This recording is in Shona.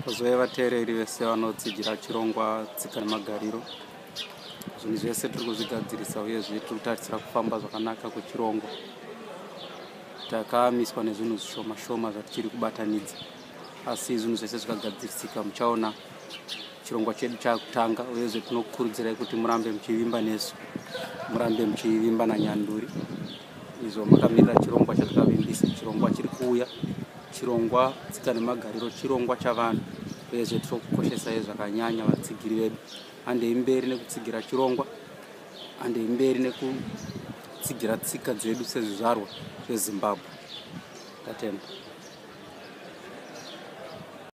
Zoi vateereri vese vanodzidzira chirongwa tsika nemagariro. Zvinhu zvese tiri kuzvigadzirisa uyezve tiri kutarisira kufamba zvakanaka kwechirongwa. Takamiswa nezvinhu zvishoma shoma zvatichiri kubatanidza, asi zvinhu zvese zvikagadzirisika muchaona chirongwa chedu chakutanga. Uyezve tinokurudzirai kuti murambe muchivimba nesu, murambe muchivimba naNyanduri. Izvo makamirira chirongwa chatakavimbisa, chirongwa chiri kuuya, chirongwa tsika nemagariro, chirongwa chavanhu. Uyezve tiri kukoshesai zvakanyanya vatsigiri vedu. Handei mberi nekutsigira chirongwa, handei mberi nekutsigira tsika dzedu sezvizvarwa zveZimbabwe. Tatenda.